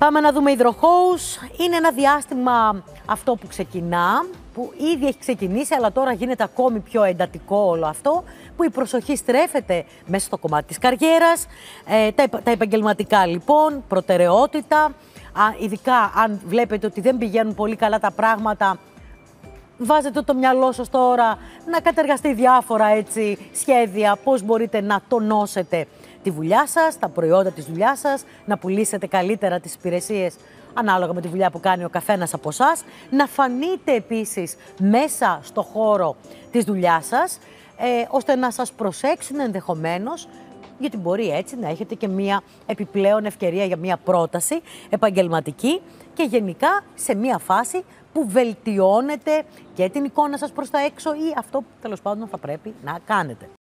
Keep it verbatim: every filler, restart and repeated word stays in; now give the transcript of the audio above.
Πάμε να δούμε υδροχόους. Είναι ένα διάστημα αυτό που ξεκινά, που ήδη έχει ξεκινήσει, αλλά τώρα γίνεται ακόμη πιο εντατικό όλο αυτό, που η προσοχή στρέφεται μέσα στο κομμάτι της καριέρας. Ε, τα, τα επαγγελματικά λοιπόν, προτεραιότητα, α, ειδικά αν βλέπετε ότι δεν πηγαίνουν πολύ καλά τα πράγματα, βάζετε το μυαλό σας τώρα να κατεργαστεί διάφορα έτσι, σχέδια, πώς μπορείτε να τονώσετε τη δουλειά σας, τα προϊόντα της δουλειάς σας, να πουλήσετε καλύτερα τις υπηρεσίες ανάλογα με τη δουλειά που κάνει ο καθένας από εσάς, να φανείτε επίσης μέσα στο χώρο της δουλειάς σας, ε, ώστε να σας προσέξουν ενδεχομένως, γιατί μπορεί έτσι να έχετε και μία επιπλέον ευκαιρία για μία πρόταση επαγγελματική και γενικά σε μία φάση που βελτιώνετε και την εικόνα σας προς τα έξω ή αυτό που τέλος πάντων θα πρέπει να κάνετε.